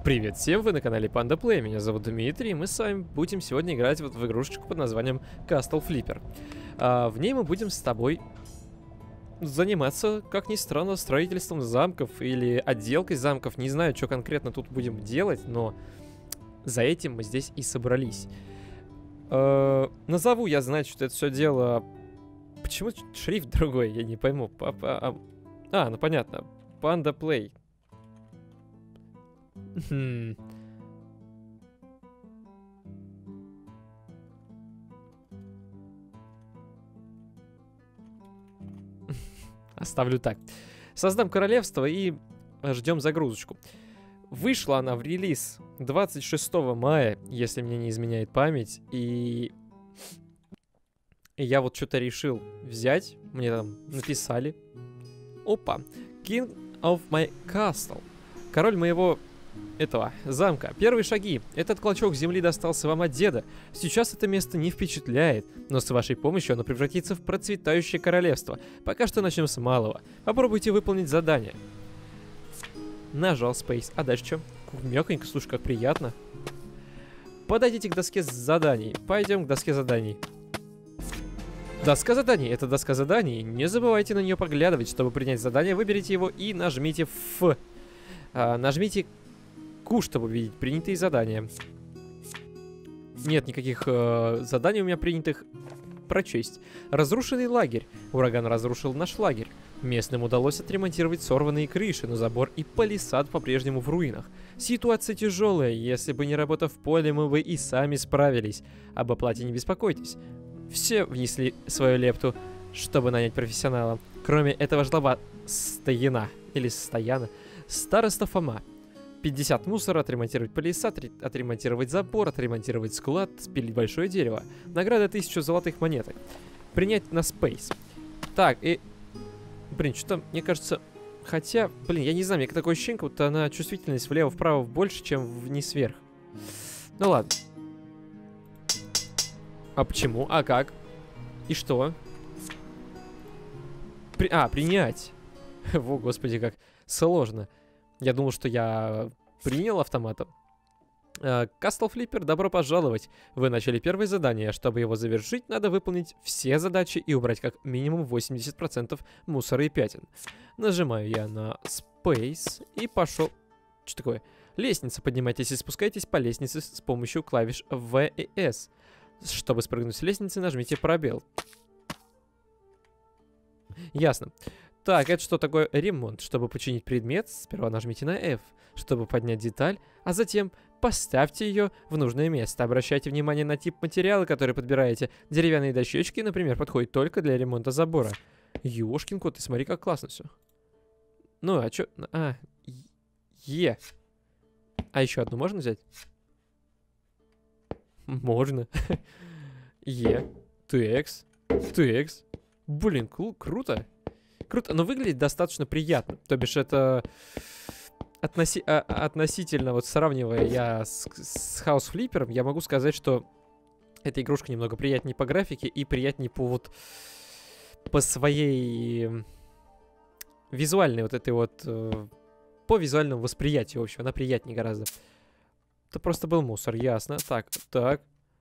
Привет всем, вы на канале Panda Play, меня зовут Дмитрий, и мы с вами будем сегодня играть вот в игрушечку под названием Castle Flipper. В ней мы будем с тобой заниматься, как ни странно, строительством замков или отделкой замков. Не знаю, что конкретно тут будем делать, но за этим мы здесь и собрались. Назову я, значит, что это все дело... Почему шрифт другой, я не пойму. Ну понятно, Panda Play. Оставлю так. Создам королевство и ждем загрузочку. Вышла она в релиз 26 мая, если мне не изменяет память. И я вот что-то решил взять. Мне там написали. Опа. King of my castle. Король моего... этого замка. Первые шаги. Этот клочок земли достался вам от деда. Сейчас это место не впечатляет, но с вашей помощью оно превратится в процветающее королевство. Пока что начнем с малого. Попробуйте выполнить задание. Нажал Space. А дальше что? Мёконько, слушай, как приятно. Подойдите к доске заданий. Пойдем к доске заданий. Доска заданий. Это доска заданий. Не забывайте на нее поглядывать. Чтобы принять задание, выберите его и нажмите F. Нажмите Q, чтобы увидеть принятые задания. Нет никаких заданий у меня принятых. Прочесть. Разрушенный лагерь. Ураган разрушил наш лагерь. Местным удалось отремонтировать сорванные крыши, но забор и палисад по-прежнему в руинах. Ситуация тяжелая. Если бы не работа в поле, мы бы и сами справились. Об оплате не беспокойтесь. Все внесли свою лепту, чтобы нанять профессионала. Кроме этого жлоба Стояна. Или Стояна. Староста Фома. 50 мусора, отремонтировать палисад, отремонтировать забор, отремонтировать склад, спилить большое дерево. Награда 1000 золотых монеток. Принять на Space. Так, и... Блин, что-то, мне кажется... Хотя, блин, я не знаю, мне такое ощущение, как будто она чувствительность влево-вправо больше, чем вниз-вверх. Ну ладно. А почему? А как? И что? Принять. Во, господи, как сложно. Я думал, что я принял автоматом. Castle Flipper, добро пожаловать. Вы начали первое задание. Чтобы его завершить, надо выполнить все задачи и убрать как минимум 80% мусора и пятен. Нажимаю я на Space и пошел... Что такое? Лестница. Поднимайтесь и спускайтесь по лестнице с помощью клавиш V и S. Чтобы спрыгнуть с лестницы, нажмите пробел. Ясно. Так, это что такое? Ремонт. Чтобы починить предмет, сперва нажмите на F, чтобы поднять деталь, а затем поставьте ее в нужное место. Обращайте внимание на тип материала, который подбираете. Деревянные дощечки, например, подходят только для ремонта забора. Ёшкин кот, ты смотри, как классно все. Ну, а чё? Е. А еще одну можно взять? Можно. Е. Текс. Текс. Блин, круто. Круто, но выглядит достаточно приятно. То бишь это относительно, вот сравнивая я с House Flipper, я могу сказать, что эта игрушка немного приятнее по графике и приятнее по своей визуальной вот этой вот, по визуальному восприятию, в общем, она приятнее гораздо. Это просто был мусор, ясно. Так.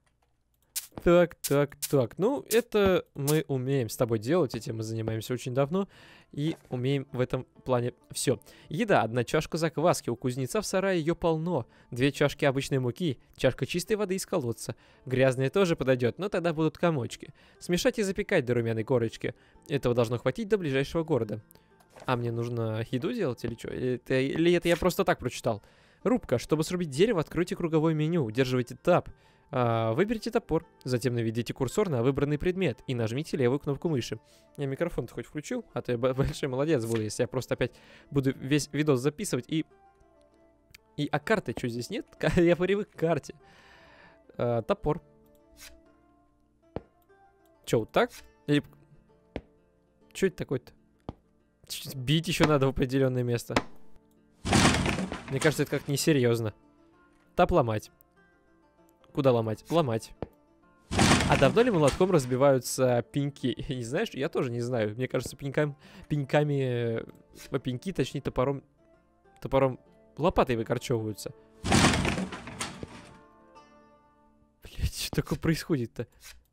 Ну, это мы умеем с тобой делать, этим мы занимаемся очень давно и умеем в этом плане все. Еда. 1 чашка закваски. У кузнеца в сарае ее полно. 2 чашки обычной муки. Чашка чистой воды из колодца. Грязная тоже подойдет, но тогда будут комочки. Смешать и запекать до румяной корочки. Этого должно хватить до ближайшего города. А мне нужно еду делать или что? Или это я просто так прочитал? Рубка. Чтобы срубить дерево, откройте круговое меню. Удерживайте Tab. Выберите топор, затем наведите курсор на выбранный предмет и нажмите левую кнопку мыши. Я микрофон-то хоть включу, а то я большой молодец буду, если я просто опять буду весь видос записывать А карты что здесь нет? Я привык к карте. Топор. Че, вот так? Или... Что это такое-то? Бить еще надо в определенное место. Мне кажется, это как-то несерьезно. Тап ломать. Куда ломать? Ломать. А давно ли молотком разбиваются пеньки? Не знаешь? Я тоже не знаю. Мне кажется, пеньками... Пеньки, точнее, топором лопатой выкорчевываются. Что такое происходит-то?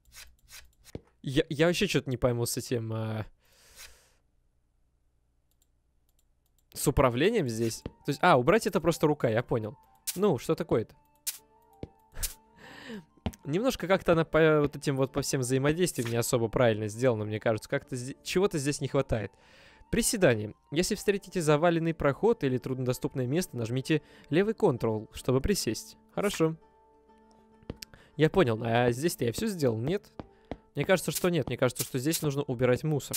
Я вообще что-то не пойму с этим... С управлением здесь. То есть, убрать это просто рука, я понял. Ну, что такое-то? Немножко как-то она по вот этим вот по всем взаимодействиям не особо правильно сделана, мне кажется. Как-то чего-то здесь не хватает. Приседание. Если встретите заваленный проход или труднодоступное место, нажмите левый Ctrl, чтобы присесть. Хорошо. Я понял, а здесь-то я все сделал, нет? Мне кажется, что нет. Мне кажется, что здесь нужно убирать мусор.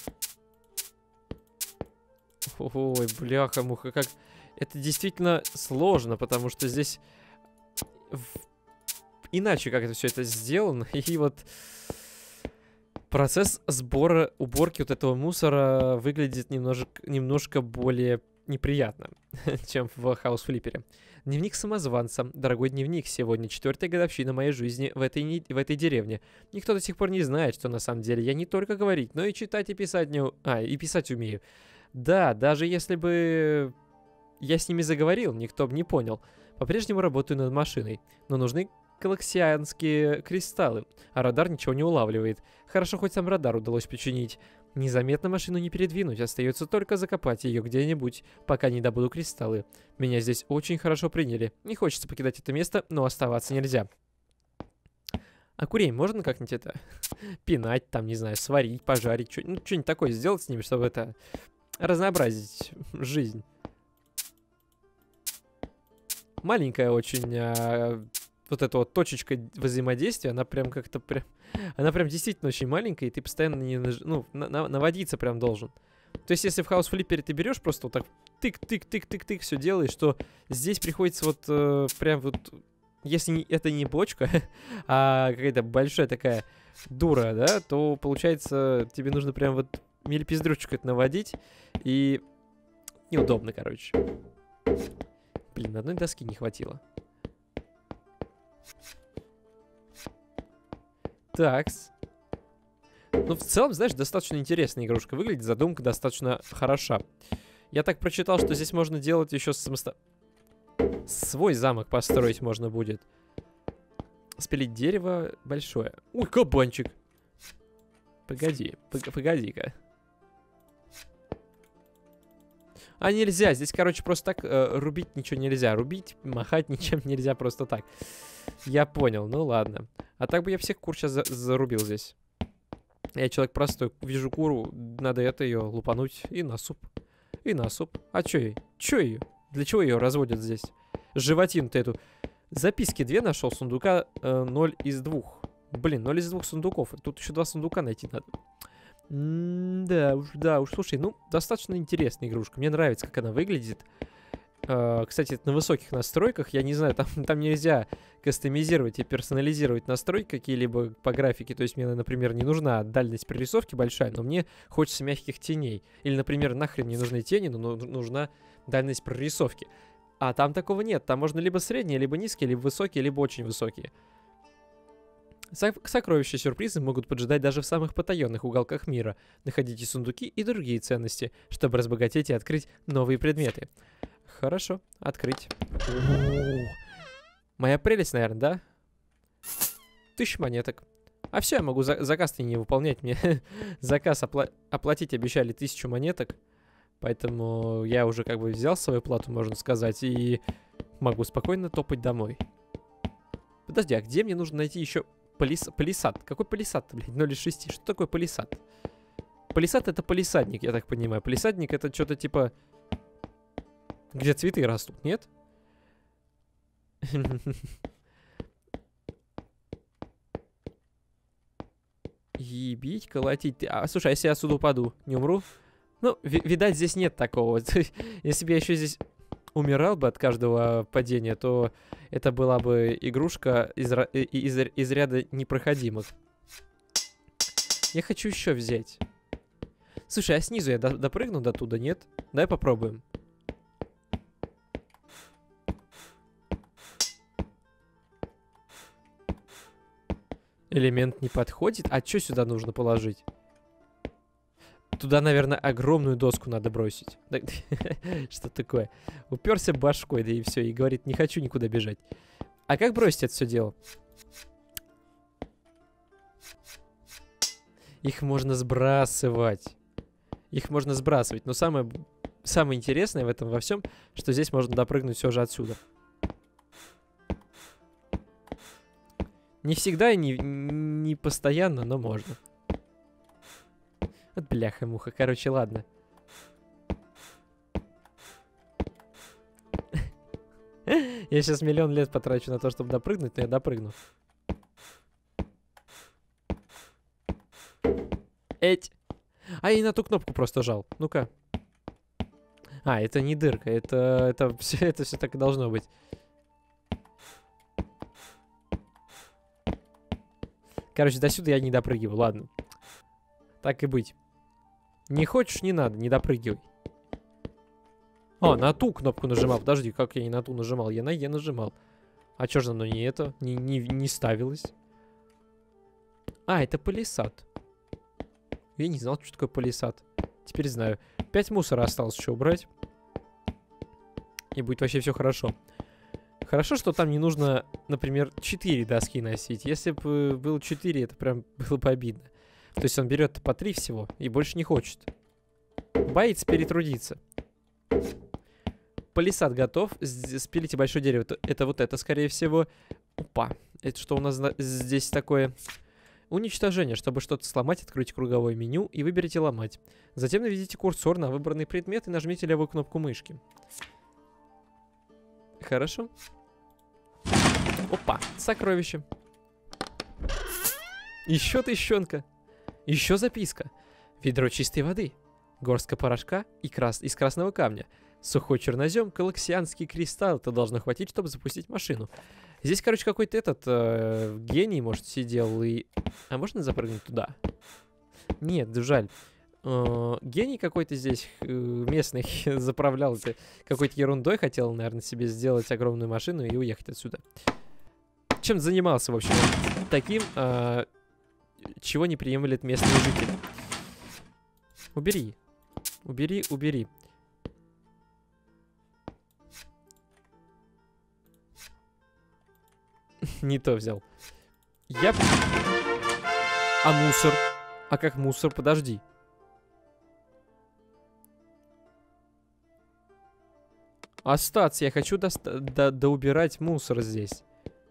Ой, бляха-муха, как... Это действительно сложно, потому что здесь... Иначе как это все это сделано. И вот... Процесс сбора, уборки вот этого мусора выглядит немножко более неприятно, чем в хаус-флиппере. Дневник самозванца. Дорогой дневник, сегодня 4-я годовщина моей жизни в этой деревне. Никто до сих пор не знает, что на самом деле я не только говорить, но и читать и писать и писать умею. Да, даже если бы я с ними заговорил, никто бы не понял. По-прежнему работаю над машиной, но нужны галаксианские кристаллы, а радар ничего не улавливает. Хорошо, хоть сам радар удалось починить. Незаметно машину не передвинуть, остается только закопать ее где-нибудь, пока не добуду кристаллы. Меня здесь очень хорошо приняли. Не хочется покидать это место, но оставаться нельзя. А курей можно как-нибудь это пинать, там, не знаю, сварить, пожарить, что-нибудь такое сделать с ними, чтобы это разнообразить жизнь. Маленькая очень вот эта вот точечка взаимодействия, она прям как-то она прям действительно очень маленькая, и ты постоянно наводиться прям должен. То есть, если в хаус-флиппере ты берешь просто вот так тык-тык-тык-тык-тык все делаешь, то здесь приходится вот прям вот, если это не бочка, а какая-то большая такая дура, да, то получается тебе нужно прям вот милипиздрючку это наводить, и неудобно, короче. Блин, одной доски не хватило. Такс. Ну, в целом, знаешь, достаточно интересная игрушка выглядит, задумка достаточно хороша. Я так прочитал, что здесь можно делать еще свой замок построить можно будет. Спилить дерево большое. Ой, кабанчик. Погоди-ка. А нельзя, здесь, короче, просто так рубить ничего нельзя. Рубить, махать ничем нельзя просто так. Я понял, ну ладно. А так бы я всех кур сейчас зарубил здесь. Я человек простой, вижу куру, надо это ее лупануть и на суп. И на суп. А чё ей? Чё ее? Для чего ее разводят здесь? Животину-то эту. Записки 2 нашел, сундука 0 из 2. Блин, 0 из 2 сундуков. Тут еще 2 сундука найти надо. Да уж, слушай, ну, достаточно интересная игрушка. Мне нравится, как она выглядит. Кстати, это на высоких настройках. Я не знаю, там нельзя кастомизировать и персонализировать настройки какие-либо по графике. То есть мне, например, не нужна дальность прорисовки большая, но мне хочется мягких теней. Или, например, нахрен не нужны тени, но нужна дальность прорисовки. А там такого нет. Там можно либо средние, либо низкие, либо высокие, либо очень высокие. Сокровища и сюрпризы могут поджидать даже в самых потаенных уголках мира. Находите сундуки и другие ценности, чтобы разбогатеть и открыть новые предметы. Хорошо, открыть. Моя прелесть, наверное, да? 1000 монеток. А все, я могу заказ не выполнять. Мне заказ оплатить обещали 1000 монеток. Поэтому я уже как бы взял свою плату, можно сказать, и могу спокойно топать домой. Подожди, а где мне нужно найти еще палисад? Какой палисад-то, блядь? 0 из 6. Что такое палисад? Палисад — это палисадник, я так понимаю. Палисадник — это что-то типа... Где цветы растут, нет? Ебить, колотить. Слушай, а если я отсюда упаду, не умру? Ну, видать, здесь нет такого. Если бы я еще здесь умирал бы от каждого падения, то это была бы игрушка из ряда непроходимых. Я хочу еще взять. Слушай, а снизу я допрыгну до туда, нет? Давай попробуем. Элемент не подходит? А что сюда нужно положить? Туда, наверное, огромную доску надо бросить. Что такое? Уперся башкой, да и все. И говорит, не хочу никуда бежать. А как бросить это все дело? Их можно сбрасывать. Их можно сбрасывать. Но самое интересное в этом во всем, что здесь можно допрыгнуть все же отсюда. Не всегда и не постоянно, но можно. Вот бляха-муха. Короче, ладно. Я сейчас миллион лет потрачу на то, чтобы допрыгнуть, но я допрыгну. Эть. А я и на ту кнопку просто жал. Ну-ка. А, это не дырка. Это все так и должно быть. Короче, до сюда я не допрыгиваю. Ладно. Так и быть. Не хочешь, не надо, не допрыгивай. А, на ту кнопку нажимал. Подожди, как я не на ту нажимал? Я на Е нажимал. А чё же оно не это? Не ставилось? А, это палисад. Я не знал, что такое палисад. Теперь знаю. 5 мусора осталось еще убрать. И будет вообще все хорошо. Хорошо, что там не нужно, например, 4 доски носить. Если бы было 4, это прям было бы обидно. То есть он берет по 3 всего и больше не хочет. Боится перетрудиться. Палисад готов. Спилите большое дерево. Это вот это, скорее всего. Опа. Это что у нас здесь такое? Уничтожение. Чтобы что-то сломать, откройте круговое меню и выберите ломать. Затем наведите курсор на выбранный предмет и нажмите левую кнопку мышки. Хорошо. Опа. Сокровище. Еще тыщенка. Еще записка. Ведро чистой воды. Горстка порошка из красного камня. Сухой чернозем, колоксианский кристалл. Это должно хватить, чтобы запустить машину. Здесь, короче, какой-то гений, может, сидел и... А можно запрыгнуть туда? Нет, жаль. Гений какой-то здесь местный заправлял какой-то ерундой. Хотел, наверное, себе сделать огромную машину и уехать отсюда. Чем занимался, в общем, таким, чего не приемлет местные жители. Убери. Убери, убери. Не то взял. А мусор? А как мусор? Подожди. Остаться. Я хочу доубирать мусор здесь.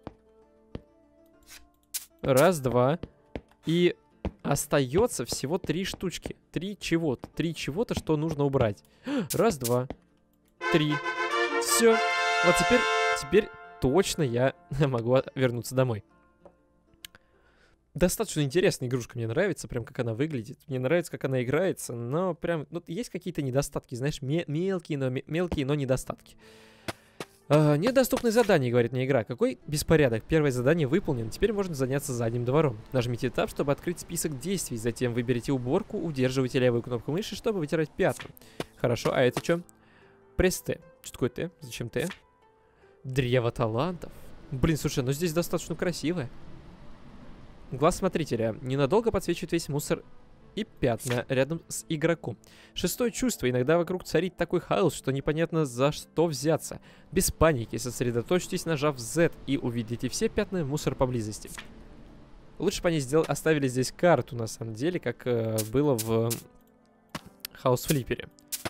Раз, два. И остается всего 3 штучки. 3 чего-то. 3 чего-то, что нужно убрать. Раз, два. 3. Все. Вот теперь точно я могу вернуться домой. Достаточно интересная игрушка, мне нравится, прям как она выглядит. Мне нравится, как она играется, но прям, ну, есть какие-то недостатки, знаешь, мелкие, но недостатки. Недоступные задания, говорит мне игра. Какой беспорядок. Первое задание выполнено, теперь можно заняться задним двором. Нажмите Tab, чтобы открыть список действий, затем выберите уборку, удерживайте левую кнопку мыши, чтобы вытирать пятна. Хорошо, а это что? Пресс Т. Что такое Т? Зачем Т? Древо талантов. Блин, слушай, ну здесь достаточно красиво. Глаз смотрителя. Ненадолго подсвечивает весь мусор и пятна рядом с игроком. Шестое чувство. Иногда вокруг царит такой хаос, что непонятно за что взяться. Без паники. Сосредоточьтесь, нажав Z, и увидите все пятна мусора поблизости. Лучше бы они оставили здесь карту, на самом деле, как было в House Flipper.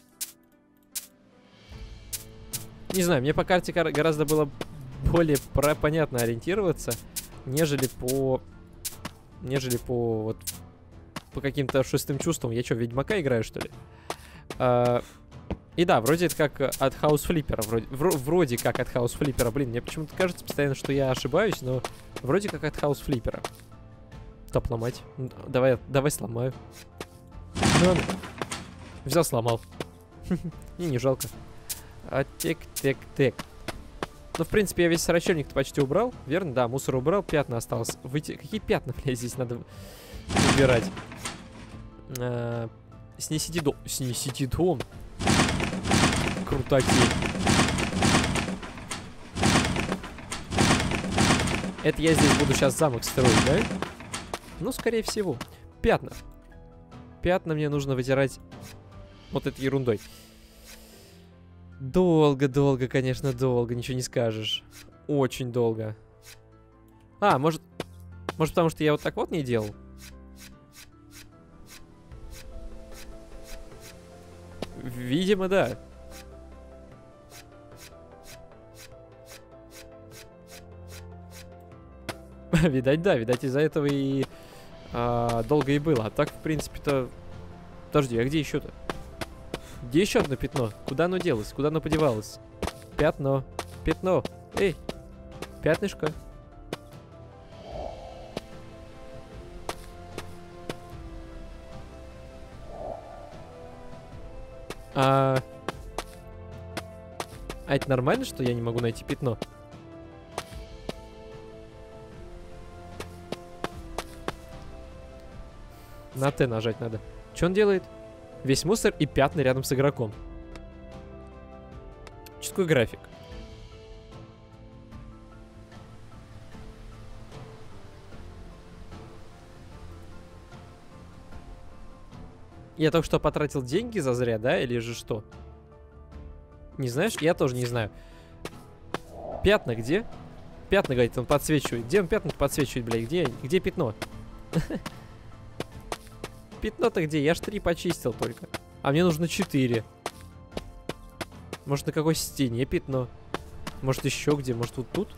Не знаю, мне по карте гораздо было более понятно ориентироваться, нежели по каким-то шестым чувствам. Я что, Ведьмака играю, что ли? И да, вроде это как от House Flipper. Вроде как от House Flipper. Блин, мне почему-то кажется постоянно, что я ошибаюсь, но вроде как от House Flipper. Топ ломать. Давай сломаю. Ну, взял, сломал. И не жалко. Тек. Ну, в принципе, я весь сорочельник-то почти убрал. Верно? Да, мусор убрал, пятна осталось. Какие пятна, блядь, здесь надо убирать? Снесите дом. Снесите дом. Крутаки. Это я здесь буду сейчас замок строить, да? Ну, скорее всего. Пятна. Пятна мне нужно вытирать вот этой ерундой. Долго, конечно, долго. Ничего не скажешь. Очень долго. А, может Может, потому что я вот так вот не делал? Видимо, да. Видать, да. Видать, из-за этого и долго и было. А так, в принципе-то... Подожди, а где еще-то? Где еще одно пятно? Куда оно делось? Куда оно подевалось? Пятно. Пятно. Эй, пятнышко. А это нормально, что я не могу найти пятно? На Т нажать надо. Что он делает? Весь мусор и пятна рядом с игроком. Что такое график? Я только что потратил деньги зазря, да? Или же что? Не знаешь? Я тоже не знаю. Пятна где? Пятна, говорит, он подсвечивает. Где он пятна подсвечивает, блядь? Где пятно? Пятно-то где? Я ж 3 почистил только. А мне нужно 4. Может, на какой стене пятно? Может, еще где? Может, вот тут?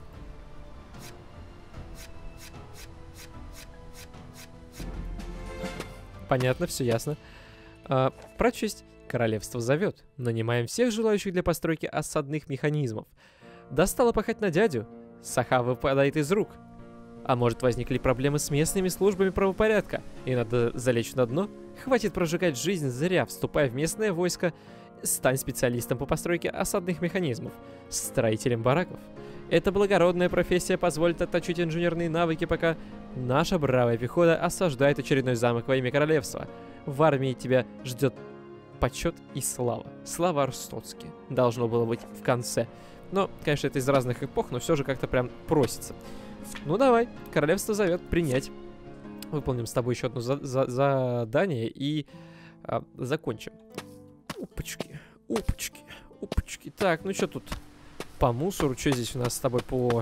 Понятно, все ясно. Прочесть. Королевство зовет. Нанимаем всех желающих для постройки осадных механизмов. Достало пахать на дядю. Саха выпадает из рук. А может, возникли проблемы с местными службами правопорядка, и надо залечь на дно? Хватит прожигать жизнь зря, вступая в местное войско. Стань специалистом по постройке осадных механизмов, строителем бараков. Эта благородная профессия позволит отточить инженерные навыки, пока наша бравая пехота осаждает очередной замок во имя королевства. В армии тебя ждет почет и слава. Слава Арстоцки. Должно было быть в конце. Но, конечно, это из разных эпох, но все же как-то прям просится. Ну давай, королевство зовет принять. Выполним с тобой еще одно задание и закончим. Упачки, упачки, упачки. Так, ну что тут по мусору? Что здесь у нас с тобой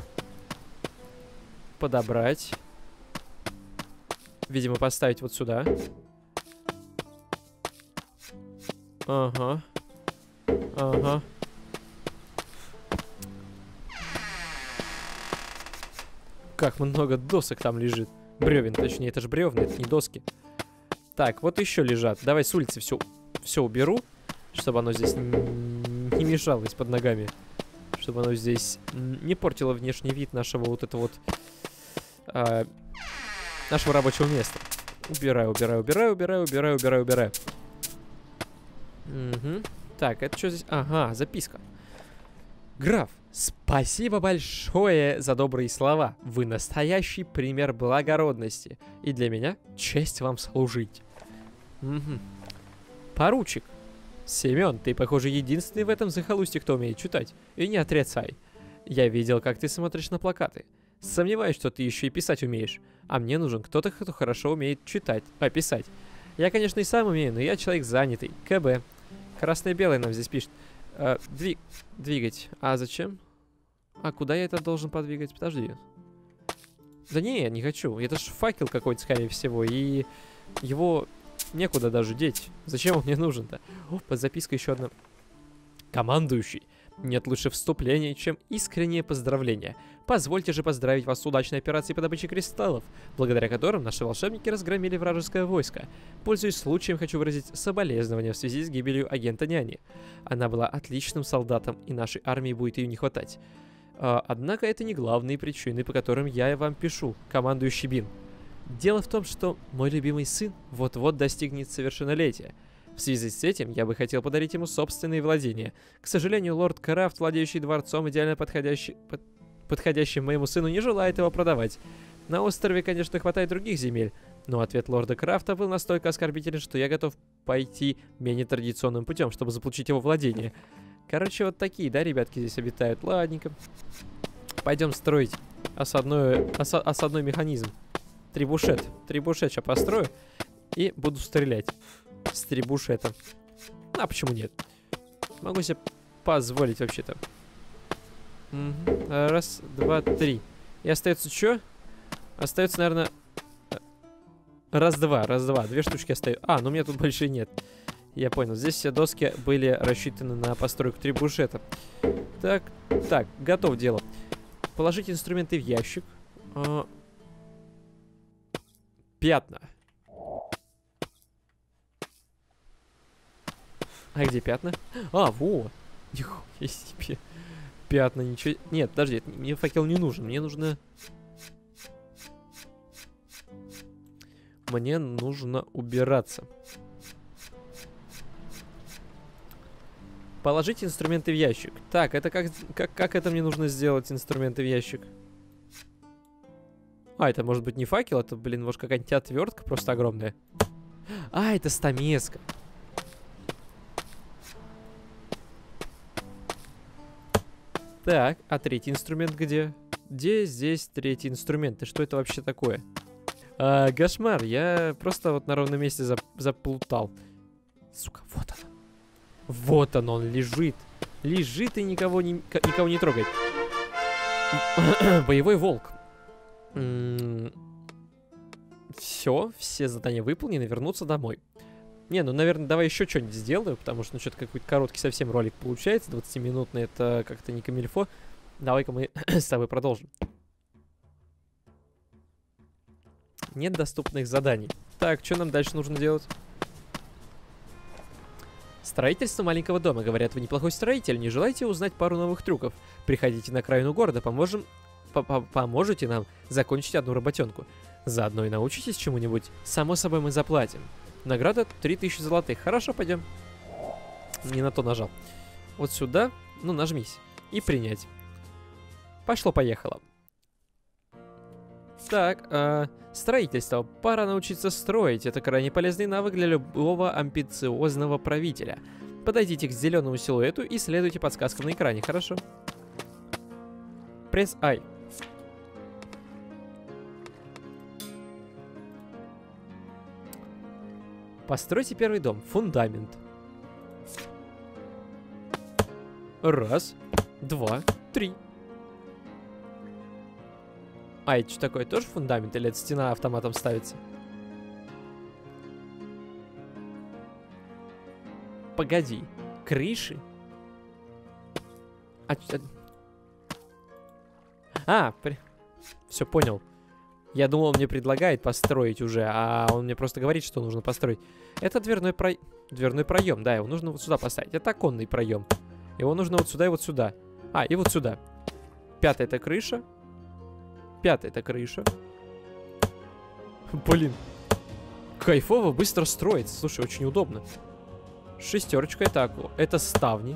подобрать? Видимо, поставить вот сюда. Ага. Ага. Как много досок там лежит. Бревен, точнее, это же бревна, это не доски. Так, вот еще лежат. Давай с улицы все уберу, чтобы оно здесь не мешалось под ногами. Чтобы оно здесь не портило внешний вид нашего вот этого вот... нашего рабочего места. Убираю, убираю, убираю, убираю, убираю, убираю, убираю. Угу. Так, это что здесь? Ага, записка. Граф, спасибо большое за добрые слова. Вы настоящий пример благородности. И для меня честь вам служить. Угу. Поручик. Семен, ты, похоже, единственный в этом захолустье, кто умеет читать. И не отрицай. Я видел, как ты смотришь на плакаты. Сомневаюсь, что ты еще и писать умеешь. А мне нужен кто-то, кто хорошо умеет читать, писать. Я, конечно, и сам умею, но я человек занятый. КБ. Красное-белое нам здесь пишет. Двигать. А зачем? А куда я это должен подвигать? Подожди. Да не хочу. Это ж факел какой-то, скорее всего. И его некуда даже деть. Зачем он мне нужен-то? О, под запиской еще одна. Командующий. Нет лучше вступления, чем искреннее поздравление. Позвольте же поздравить вас с удачной операцией по добыче кристаллов, благодаря которым наши волшебники разгромили вражеское войско. Пользуясь случаем, хочу выразить соболезнования в связи с гибелью агента Няни. Она была отличным солдатом, и нашей армии будет ее не хватать. Однако это не главные причины, по которым я вам пишу, командующий Бин. Дело в том, что мой любимый сын вот-вот достигнет совершеннолетия. В связи с этим я бы хотел подарить ему собственные владения. К сожалению, лорд Крафт, владеющий дворцом, идеально подходящим моему сыну, не желает его продавать. На острове, конечно, хватает других земель, но ответ лорда Крафта был настолько оскорбителен, что я готов пойти менее традиционным путем, чтобы заполучить его владение. Короче, вот такие, да, ребятки здесь обитают. Ладненько. Пойдем строить осадной механизм. Трибушет. Трибушет сейчас построю и буду стрелять с трибушетом. А почему нет? Могу себе позволить вообще-то. Раз, два, три. И остается что? Остается, наверное, раз-два. Две штучки остаются. А, ну у меня тут больше нет. Я понял. Здесь все доски были рассчитаны на постройку трибушета. Так, готов дело. Положить инструменты в ящик. Пятна. А где пятна? А, во! Нихуя себе. Пятна, ничего... Нет, подожди, мне факел не нужен. Мне нужно... Мне нужно убираться. Положить инструменты в ящик. Так, это как это мне нужно сделать, инструменты в ящик? А, это может быть не факел, это, блин, может какая-нибудь отвертка просто огромная. А, это стамеска. Так, а третий инструмент где? Где здесь третий инструмент? И что это вообще такое? Кошмар, я просто вот на ровном месте заплутал. Сука, вот он. Вот он лежит. Лежит и никого не трогает. Боевой волк. Все задания выполнены, вернуться домой. Не, ну, наверное, давай еще что-нибудь сделаю, потому что, ну, что-то какой-то короткий совсем ролик получается, 20-минутный, это как-то не камильфо. Давай-ка мы с тобой продолжим. Нет доступных заданий. Так, что нам дальше нужно делать? Строительство маленького дома. Говорят, вы неплохой строитель, не желаете узнать пару новых трюков? Приходите на окраину города, поможете нам закончить одну работенку. Заодно и научитесь чему-нибудь. Само собой мы заплатим. Награда 3000 золотых. Хорошо, пойдем. Не на то нажал. Вот сюда, ну, нажмись. И принять. Пошло-поехало. Так, строительство. Пора научиться строить. Это крайне полезный навык для любого амбициозного правителя. Подойдите к зеленому силуэту и следуйте подсказкам на экране, хорошо? Пресс I. Постройте первый дом. Фундамент. Раз, два, три. А, это что такое? Тоже фундамент? Или это стена автоматом ставится? Погоди. Крыши? Все, понял. Я думал, он мне предлагает построить уже, а он мне просто говорит, что нужно построить. Это дверной проем, да, его нужно вот сюда поставить. Это оконный проем. Его нужно вот сюда и вот сюда. А, и вот сюда. Пятая это крыша. Пятая это крыша. Блин. Кайфово, быстро строится. Слушай, очень удобно. Шестерочка это окно. Это ставни.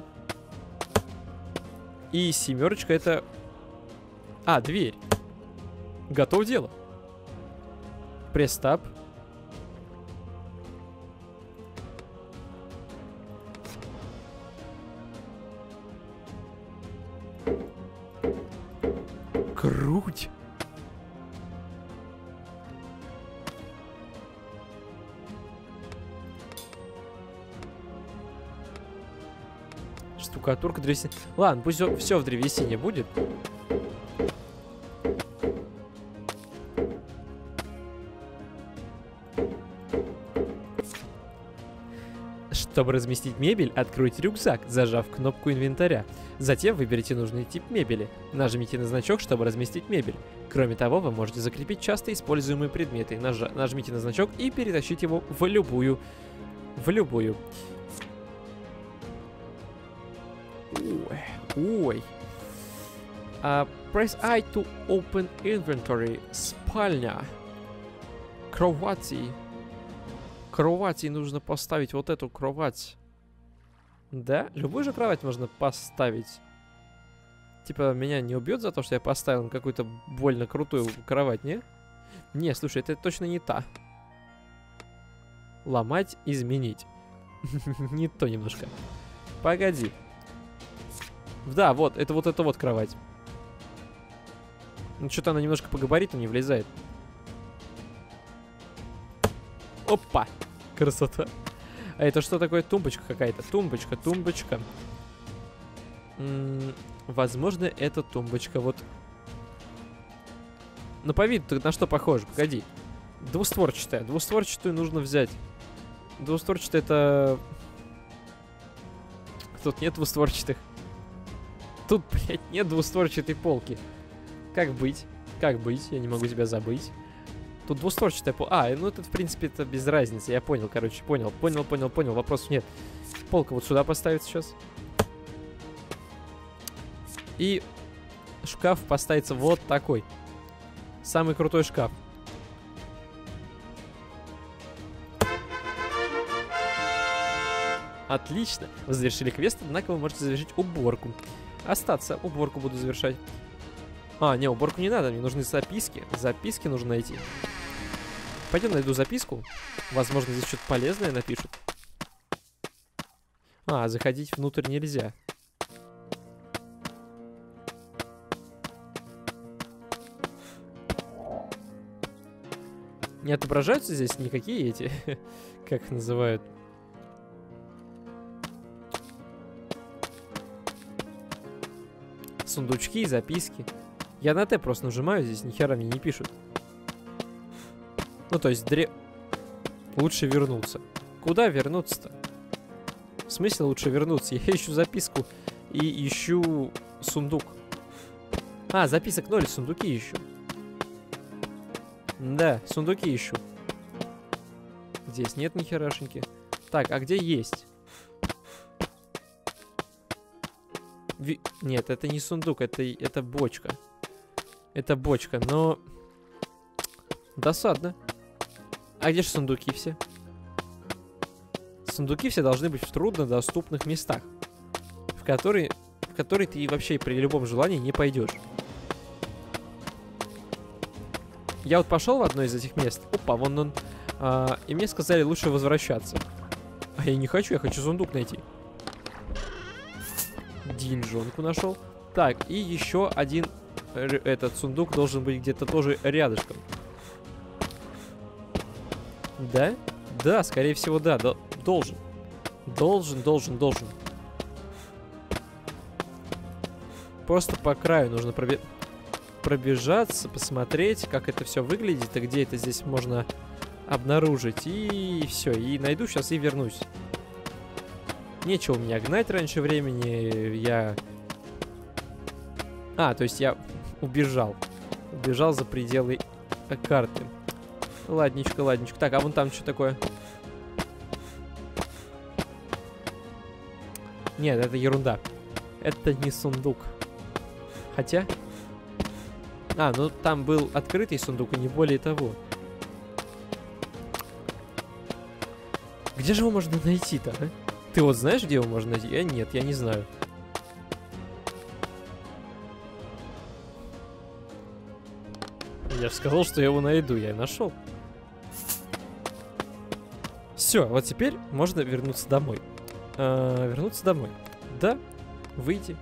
И семерочка это... А, дверь. Готово дело. Пресс-таб. Круть. Штукатурка, древесина. Ладно, пусть все в древесине будет. Чтобы разместить мебель, откройте рюкзак, зажав кнопку инвентаря. Затем выберите нужный тип мебели. Нажмите на значок, чтобы разместить мебель. Кроме того, вы можете закрепить часто используемые предметы. Нажмите на значок и перетащить его в любую. Ой. Press I to open inventory. Спальня. Кровати. Кровати нужно поставить вот эту кровать. Да? Любую же кровать можно поставить. Типа, меня не убьет за то, что я поставил на какую-то больно крутую кровать, не? Не, слушай, это точно не та. Ломать, изменить. Не то немножко. Погоди. Да, вот, это вот кровать. Ну, что-то она немножко по габариту не влезает. Опа! Красота. А это что такое? Тумбочка какая-то. Тумбочка. Возможно, это тумбочка. Вот. Ну, по виду ты на что похоже? Погоди. Двустворчатая. Двустворчатую нужно взять. Двустворчатая это... Тут нет двустворчатых. Тут, блядь, нет двустворчатой полки. Как быть? Как быть? Я не могу тебя забыть. Тут двустворчатая полка. А, ну это, в принципе, это без разницы. Я понял, короче, понял. Понял. Вопросов нет. Полка вот сюда поставить сейчас. И шкаф поставится вот такой. Самый крутой шкаф. Отлично. Вы завершили квест, однако вы можете завершить уборку. Остаться. Уборку буду завершать. А, не, уборку не надо. Мне нужны записки. Записки нужно найти. Пойдем найду записку. Возможно, здесь что-то полезное напишут. А, заходить внутрь нельзя. Не отображаются здесь никакие эти, как их называют. Сундучки, записки. Я на Т просто нажимаю, здесь ни хера мне не пишут. Ну, то есть, лучше вернуться. Куда вернуться-то? В смысле лучше вернуться? Я ищу записку и ищу сундук. А, записок 0, сундуки ищу. Да, сундуки ищу. Здесь нет ни херашеньки. Так, а где есть? Нет, это не сундук, это бочка. Это бочка, но... Досадно. А где же сундуки все? Сундуки все должны быть в труднодоступных местах, в которые ты вообще при любом желании не пойдешь. Я вот пошел в одно из этих мест. Опа, вон он. И мне сказали лучше возвращаться. А я не хочу, я хочу сундук найти. Деньжонку нашел. Так, и еще один этот сундук должен быть где-то тоже рядышком. Да? Да, скорее всего, да. Должен. Должен. Просто по краю нужно пробежаться, посмотреть, как это все выглядит, и где это здесь можно обнаружить. И все, и найду сейчас и вернусь. Нечего меня гнать раньше времени. То есть я убежал. Убежал за пределы карты. Ладничко. Так, а вон там что такое? Нет, это ерунда. Это не сундук. Хотя... ну там был открытый сундук, и не более того. Где же его можно найти-то, а? Ты вот знаешь, где его можно найти? Нет, я не знаю. Я же сказал, что я его найду, я нашел. Все, вот теперь можно вернуться домой. Вернуться домой. Да, выйти.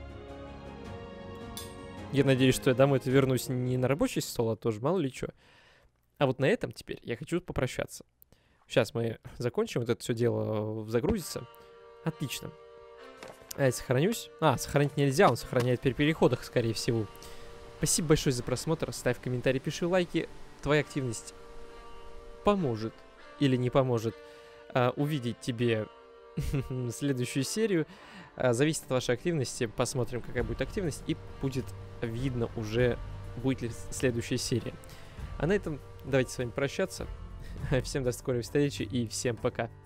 Я надеюсь, что я домой-то вернусь не на рабочий стол, а тоже мало ли что. А вот на этом теперь я хочу попрощаться. Сейчас мы закончим вот это все дело, загрузится. Отлично. А я сохранюсь. Сохранить нельзя, он сохраняет при переходах, скорее всего. Спасибо большое за просмотр. Ставь комментарий, пиши лайки. Твоя активность поможет или не поможет увидеть тебе следующую серию. Зависит от вашей активности. Посмотрим, какая будет активность. И будет видно уже, будет ли следующая серия. А на этом давайте с вами прощаться. Всем до скорой встречи и всем пока.